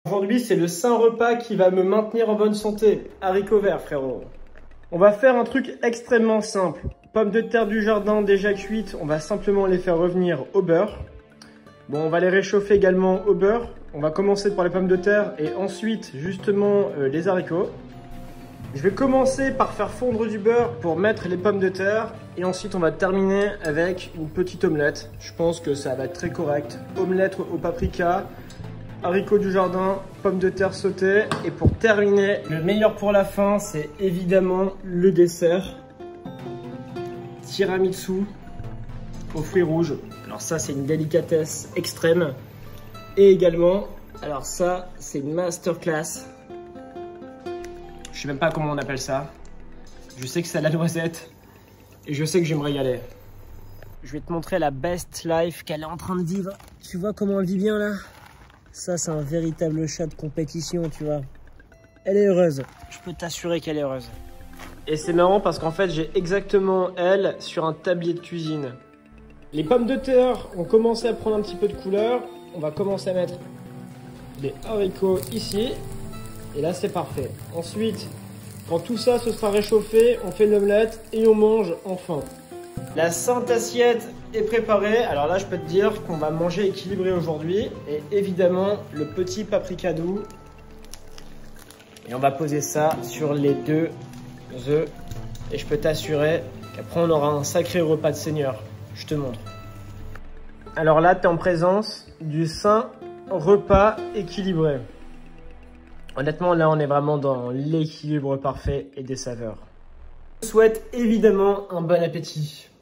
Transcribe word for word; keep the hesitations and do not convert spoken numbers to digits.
Aujourd'hui, c'est le saint repas qui va me maintenir en bonne santé. Haricots verts, frérot. On va faire un truc extrêmement simple. Pommes de terre du jardin déjà cuites, on va simplement les faire revenir au beurre. Bon, on va les réchauffer également au beurre. On va commencer par les pommes de terre et ensuite, justement, euh, les haricots. Je vais commencer par faire fondre du beurre pour mettre les pommes de terre. Et ensuite, on va terminer avec une petite omelette. Je pense que ça va être très correct. Omelette au paprika, haricots du jardin, pommes de terre sautées. Et pour terminer, le meilleur pour la fin, c'est évidemment le dessert. Tiramisu aux fruits rouges. Alors ça, c'est une délicatesse extrême. Et également, alors ça, c'est une masterclass. Je sais même pas comment on appelle ça. Je sais que c'est la noisette. Et je sais que je vais me régaler. Je vais te montrer la best life qu'elle est en train de vivre. Tu vois comment elle vit bien là? Ça, c'est un véritable chat de compétition, tu vois. Elle est heureuse. Je peux t'assurer qu'elle est heureuse. Et c'est marrant parce qu'en fait, j'ai exactement elle sur un tablier de cuisine. Les pommes de terre ont commencé à prendre un petit peu de couleur. On va commencer à mettre des haricots ici. Et là, c'est parfait. Ensuite, quand tout ça se sera réchauffé, on fait l'omelette et on mange enfin. La sainte assiette est préparée. Alors là, je peux te dire qu'on va manger équilibré aujourd'hui. Et évidemment, le petit paprika doux. Et on va poser ça sur les deux œufs. Et je peux t'assurer qu'après, on aura un sacré repas de seigneur. Je te montre. Alors là, tu es en présence du saint repas équilibré. Honnêtement, là, on est vraiment dans l'équilibre parfait et des saveurs. Je vous souhaite évidemment un bon appétit.